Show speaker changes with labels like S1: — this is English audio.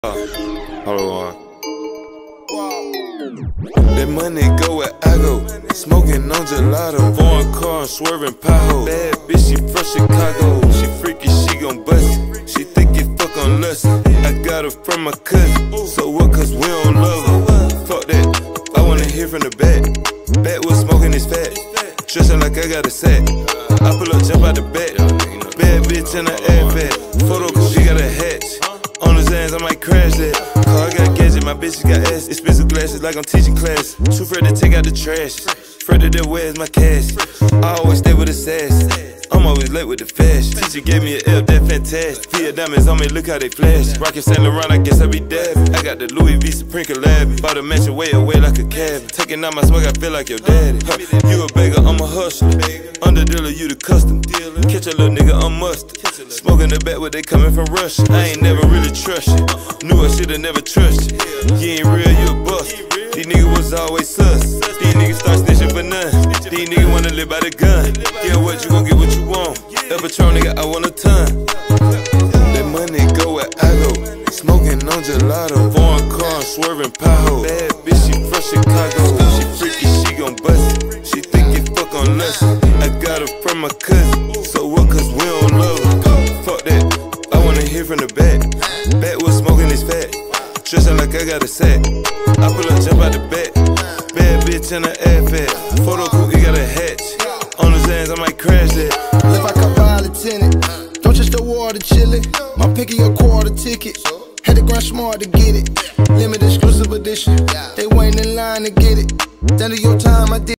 S1: Hold on. That money go where I go. Smoking on gelato. Foreign car, swerving pothole. Bad bitch, she from Chicago. She freaky, she gon' bust it. She think it fuck on lust. I got her from my cousin. So what, cause we don't love her. Fuck that, I wanna hear from the back. Back was smoking his fat. Dressing like I got a sack. I pull up, jump out the back. Bad bitch in the airbag. Photo cool, she got a hatch. On his hands, I might crash that. Car got gadget, my bitch got ass. Expensive glasses like I'm teaching class. Too afraid to take out the trash. Afraid that where's my cash. I always stay with a sass. I'm always late with the fast. Teacher gave me an F, that fantastic. Via diamonds on me, look how they flash. Rockin' Saint Laurent, I guess I be dabbing. I got the Louis V Supreme collab. Bought a mansion way away like a cab. Taking out my swag, I feel like your daddy. You a beggar, I'm a hustler. Under dealer, you the custom. Catch a little nigga, I'm mustard. Smoking the back where they coming from Russia. I ain't never really trust you. Knew I shoulda never trust you. You ain't real, you a bust. These niggas was always sus. These niggas start snitching for none. These niggas wanna live by the gun. Get what you gon' get what you want. El Patron nigga, I want a ton. That money go where I go. Smoking on gelato. Foreign car, swerving pothole. Bad bitch, she from Chicago. She freaky, she gon' bust it. She think it fuck on lust. I got her from my cousin. So what, cause we don't love her. Fuck that, I wanna hear from the back. Back was smoking his fat. Dressing like I got a sack. I pull up, jump out the back. Bad bitch in the airbag. Photo cool, he got a hatch. On his hands, I might crash that.
S2: Live like a pilot tenant. Don't touch the water, chillin'. My picky a quarter ticket. Had to grind smart to get it. Limited exclusive edition. They waiting in line to get it. Down to your time, I did.